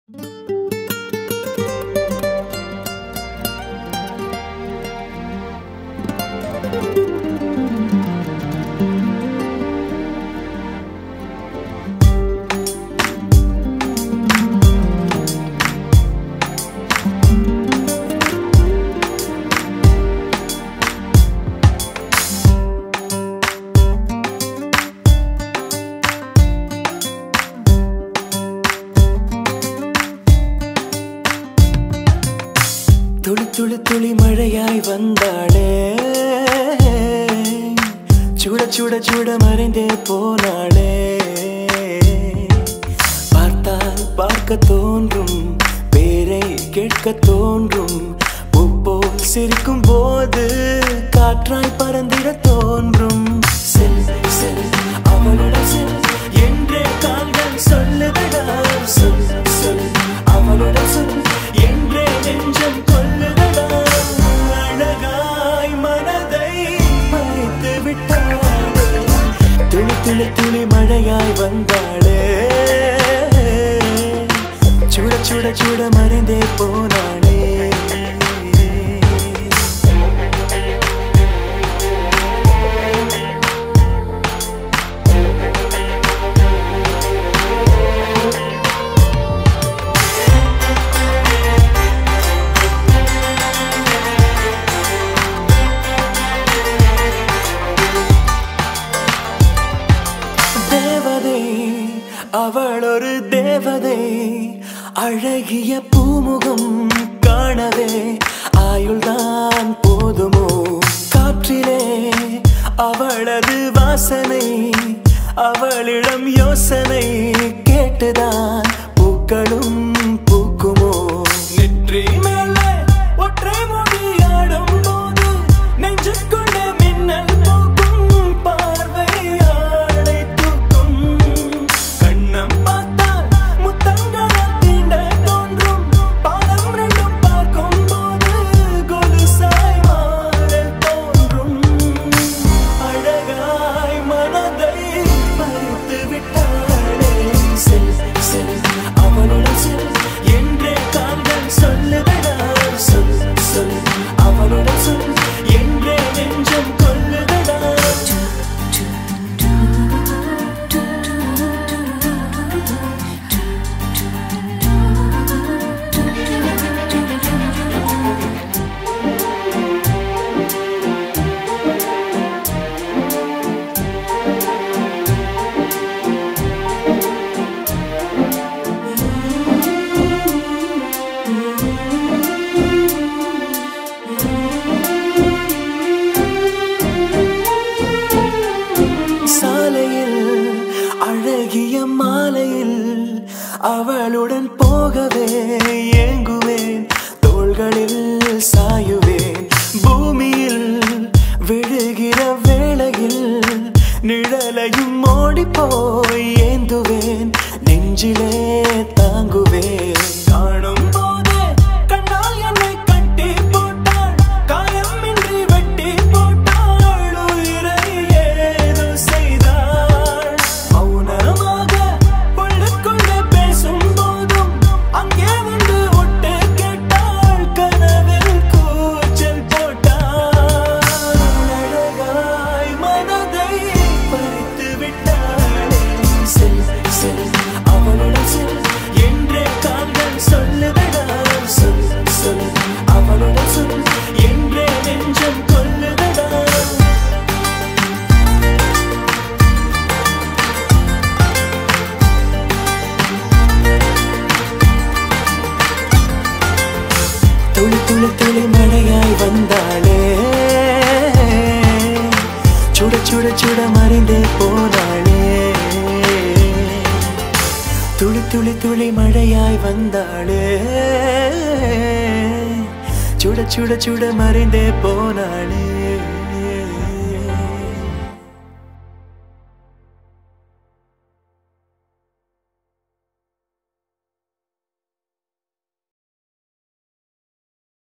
துளி துளி துளி மழையாய் வந்தாளே, சுட சுட சுட மறைந்தே போனாளே. பார்த்தால் பார்க்க தோன்றும், பேரை கேட்க தோன்றும், பூப்போல் சிரிக்கும் போது காற்றாய் பறந்திட தோன்றும். செல் செல் அவளுடன் செல் என்றே கால்கள் சொல்லுதடா. சொல் சொல் அவளுடன் சொல் என்றே நெஞ்சம் கொல்லுதடா. அழகாய் மனதை பறித்து விட்டாளே, துளி துளி துளி மழையாய் வந்தாளே, சுட சுட சுட மறைந்தே போனாளே. அவள் ஒரு தேவதை, அழகிய பூமுகம் காணவே ஆயுள்தான் போதுமோ. காற்றிலே அவளது வாசனை, அவளிடம் யோசனை கேட்டுதான் பூக்களும் பூக்குமோ. நெற்றி மேலே ஒற்றை மொழியாடும் போது நெஞ்சுக்குள்ள மின்னல் போக்கும், பார்வை ஆடை தூக்கும். கண்ணம் பார்த்தால் முத்தங்களை தீண்ட தோன்றும், பாதம் ரெண்டும் பார்க்கும் போது கொலுசாய் மாற தோன்றும். அழகாய் மனதை பறித்து விட்டாளே, செல் செல் அவளுடன் செல் என்றே கால்கள் சொல்லுதடா. சொல் சொல் அவளுடன் சொல் என்றே நெஞ்சம் கொல்லுதடா. சாலையில் அழகிய மாலையில் அவளுடன் போகவே ஏங்குவேன், தோள்களில் சாயுவேன். பூமியில் விழுகிற வேளையில் நிழலையும் ஓடிப்போய் ஏந்துவேன், நெஞ்சிலே தாங்குவேன். காணும் போதே கண்ணால் என்னை கட்டி போட்டாள், காயமின்றி வெட்டி போட்டாள், உயிரை ஏதோ செய்தாள். மௌனமாக உள்ளுக்குள்ளே பேசும் போதும் அங்கே வந்து ஒட்டு கேட்டாள், கனவில் கூச்சல் போட்டாள். அழகாய் மனதை பறித்து விட்டாளே, செல் செல் அவளுடன் செல் என்றே கால்கள் சொல்லுதடா. சொல் சொல் அவளுடன் சொல் என்றே நெஞ்சம் கொல்லுதடா. துளி துளி துளி மழையாய் வந்தாளே, சுட சுட சுட மறைந்தே போனாளே. துளி துளி துளி மழையாய் வந்தாளே, சுட சுட சுட மறைந்தே போனாளே.